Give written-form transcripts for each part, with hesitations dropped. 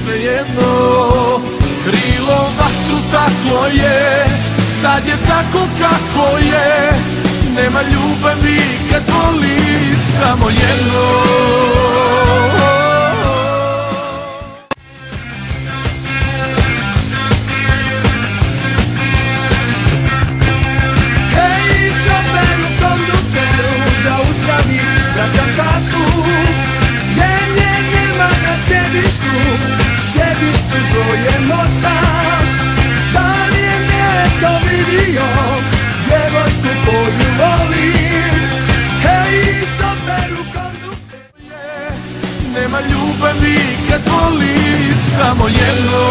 svejedno. Krilo vatru taklo je, sad je tako kako je. Nema ljubavi kad voli samo jedno. Hej, šoferu, kondukteru, zaustavi, vraćam kartu. Nema na sjedištu s brojem 8. Da li je neko vidio djevojku koju volim? Hej, šoferu, kondukteru. Nema ljubavi kad voli samo jedno.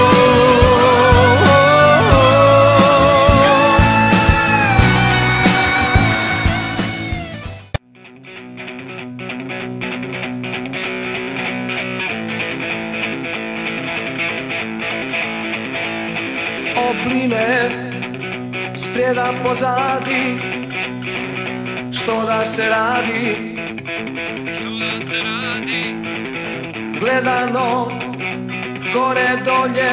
Opline sprijeda pozadi, što da se radi, gledano gore dolje,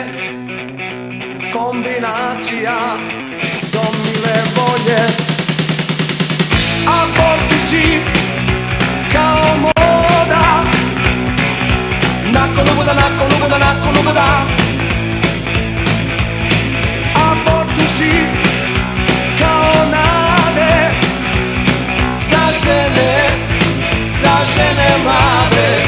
kombinacija do mile volje. A ti si kao moda, nakon ugoda, nakon ugoda, nakon ugoda. Si kao nade za žene mlade.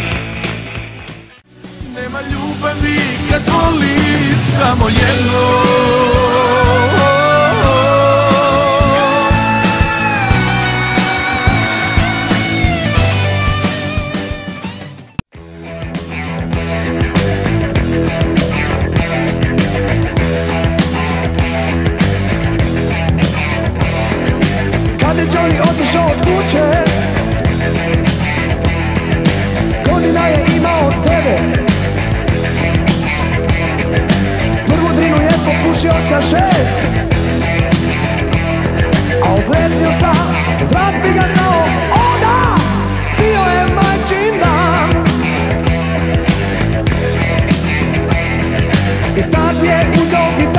Nema ljubavi kad voli samo jedno. Kad je Johnny otišao od kuće, godina je imao 9. Prvu drinu je popušio sa 6. A oglednio sam, vrat bi ga znao, onda bio je majčin dan. I tad je uzeo gitaru